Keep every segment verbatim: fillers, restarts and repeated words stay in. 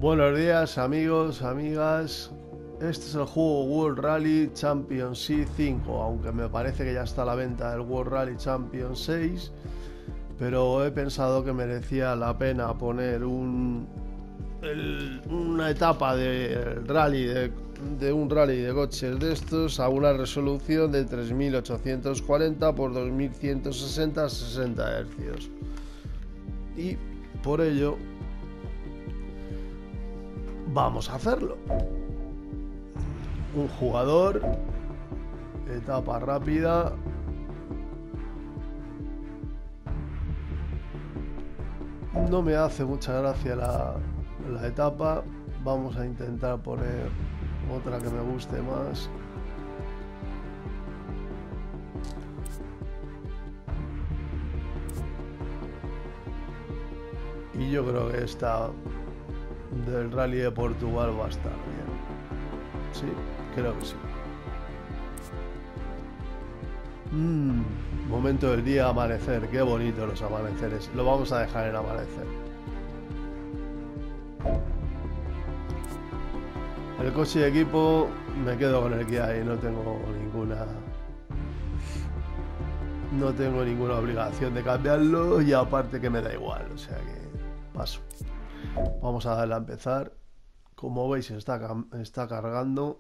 Buenos días amigos, amigas. Este es el juego World Rally Championship cinco, aunque me parece que ya está a la venta el World Rally Champion seis, pero he pensado que merecía la pena poner un, el, una etapa de rally de, de un rally de coches de estos a una resolución de tres mil ochocientos cuarenta por dos mil ciento sesenta a sesenta hercios, y por ello vamos a hacerlo. Un jugador, etapa rápida. No me hace mucha gracia la, la etapa. Vamos a intentar poner otra que me guste más. Y yo creo que esta del Rally de Portugal va a estar bien. Sí, creo que sí. Mm, momento del día, amanecer. Qué bonito los amaneceres. Lo vamos a dejar en amanecer. El coche de equipo me quedo con el que hay. No tengo ninguna No tengo ninguna obligación de cambiarlo, y aparte que me da igual, o sea que paso. Vamos a darle a empezar. Como veis está, está cargando.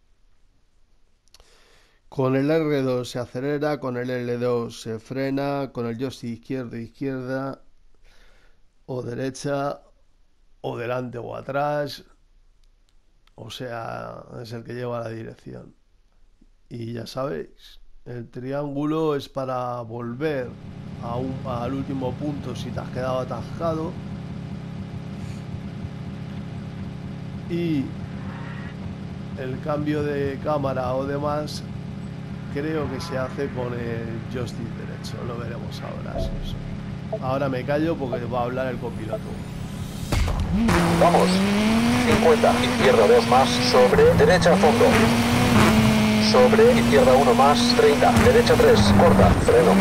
Con el erre dos se acelera, con el ele dos se frena, con el joystick izquierdo izquierda o derecha, o delante o atrás, o sea, es el que lleva la dirección. Y ya sabéis, el triángulo es para volver a un, al último punto si te has quedado atascado. Y el cambio de cámara o demás creo que se hace con el joystick derecho. Lo veremos ahora. Sí, sí. Ahora me callo porque va a hablar el copiloto. Vamos. cincuenta, izquierda dos más, sobre, derecha fondo. Sobre, izquierda uno más, treinta, derecha tres, corta, freno.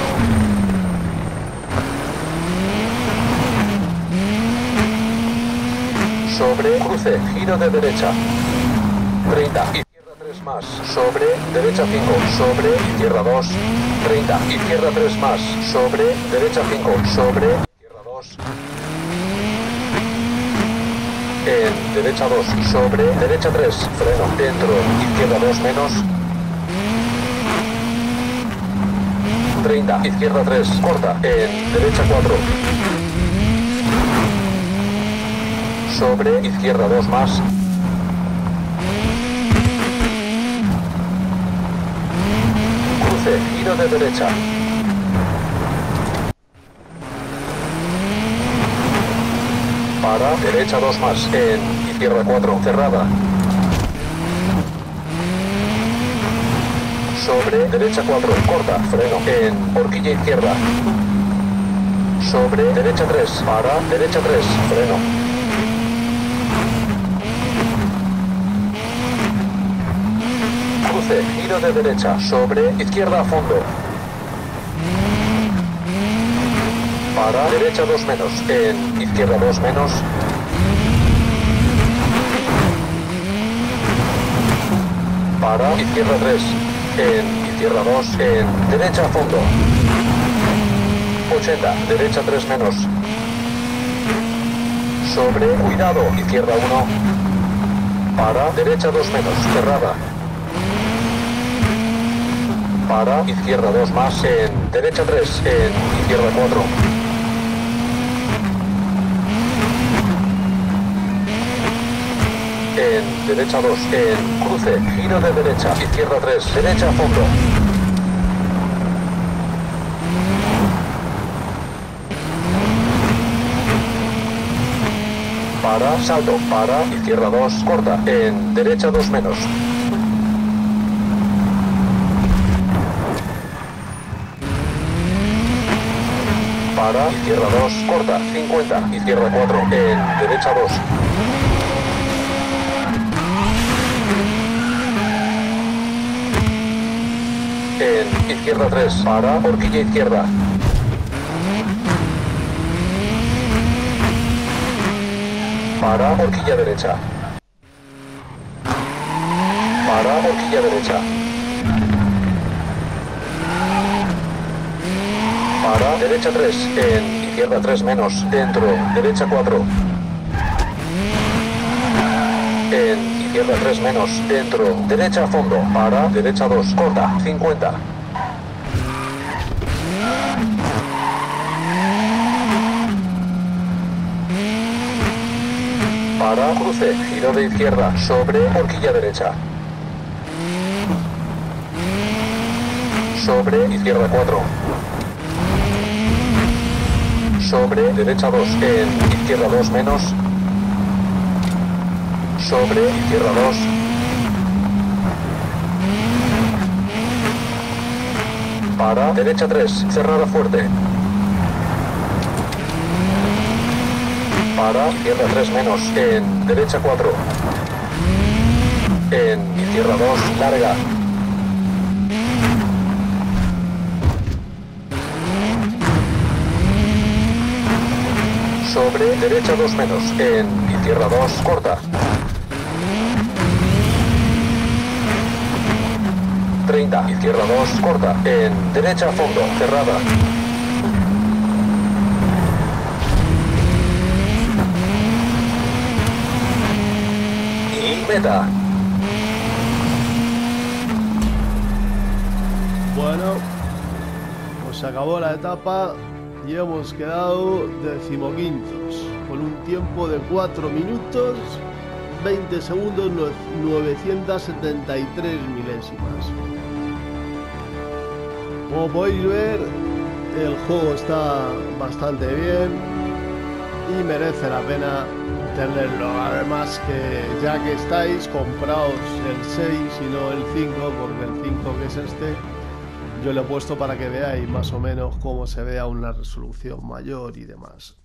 Sobre, cruce, giro de derecha. treinta, izquierda tres más, sobre, derecha cinco, sobre, izquierda dos, treinta, izquierda tres más, sobre, derecha cinco, sobre, izquierda dos. En derecha dos, sobre, derecha tres, freno, dentro, izquierda dos menos. treinta, izquierda tres, corta, en derecha cuatro. Sobre, izquierda dos más. Cruce, giro de derecha. Para, derecha dos más, en izquierda cuatro, cerrada. Sobre, derecha cuatro, corta, freno, en horquilla izquierda. Sobre, derecha tres, para, derecha tres, freno. Cruce, giro de derecha, sobre, izquierda a fondo. Para, derecha dos menos, en izquierda dos menos. Para, izquierda tres, en izquierda dos, en derecha a fondo. ochenta, derecha tres menos. Sobre, cuidado, izquierda uno. Para, derecha dos menos, cerrada. Para, izquierda dos más, en derecha tres, en izquierda cuatro. En derecha dos, en cruce, giro de derecha, izquierda tres, derecha a fondo. Para, salto, para, izquierda dos, corta, en derecha dos menos. Para, izquierda dos, corta, cincuenta, izquierda cuatro, en derecha dos. En izquierda tres, para, horquilla izquierda. Para horquilla derecha. Para horquilla derecha. Para derecha tres, en izquierda tres menos, dentro, derecha cuatro. En izquierda tres menos, dentro, derecha a fondo, para derecha dos, corta, cincuenta. Para cruce, giro de izquierda, sobre horquilla derecha. Sobre izquierda cuatro. Sobre derecha dos, en izquierda dos menos. Sobre izquierda dos. Para derecha tres, cerrada fuerte. Para izquierda tres menos, en derecha cuatro. En izquierda dos, larga. Sobre derecha dos menos, en izquierda dos, corta. treinta, izquierda dos, corta. En derecha a fondo, cerrada. Y meta. Bueno, pues se acabó la etapa y hemos quedado decimoquintos con un tiempo de cuatro minutos veinte segundos novecientos setenta y tres milésimas. Como podéis ver, el juego está bastante bien y merece la pena tenerlo. Además que ya que estáis, compraos el seis y no el cinco, porque el cinco, que es este, yo lo he puesto para que veáis más o menos cómo se ve a una resolución mayor y demás.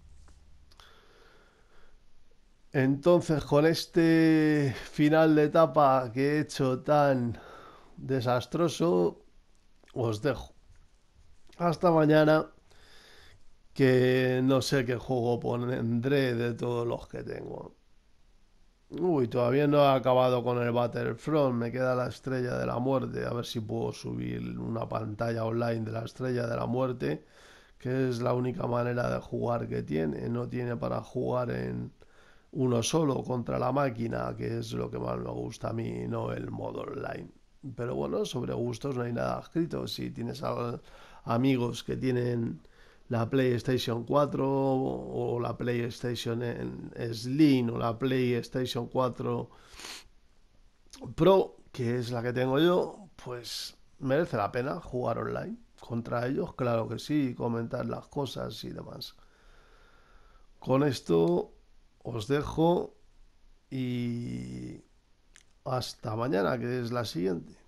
Entonces, con este final de etapa que he hecho tan desastroso, os dejo. Hasta mañana, que no sé qué juego pondré de todos los que tengo. Uy, todavía no he acabado con el Battlefront, me queda la Estrella de la Muerte, a ver si puedo subir una pantalla online de la Estrella de la Muerte, que es la única manera de jugar que tiene, no tiene para jugar en uno solo contra la máquina, que es lo que más me gusta a mí, no el modo online. Pero bueno, sobre gustos no hay nada escrito. Si tienes a, amigos que tienen la PlayStation cuatro o la PlayStation Slim o la PlayStation cuatro Pro, que es la que tengo yo, pues merece la pena jugar online contra ellos, claro que sí, comentar las cosas y demás. Con esto os dejo y hasta mañana, que es la siguiente.